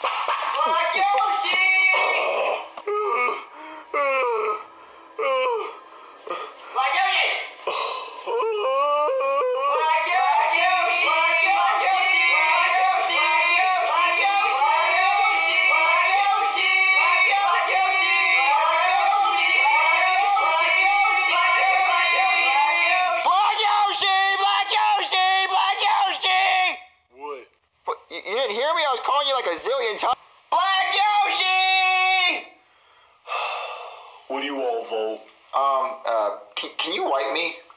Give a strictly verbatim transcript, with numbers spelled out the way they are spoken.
Black Yoshi! Black Yoshi! Black Yoshi! Black Yoshi! Black Yoshi! Black Yoshi! Black Yoshi! Black Yoshi! Black Yoshi! Black Yoshi! Black Yoshi! What? What? You you didn't hear me? I was calling you like a zillion times. Black Yoshi! What do you want, Volt? Um, uh, can, can you wipe me?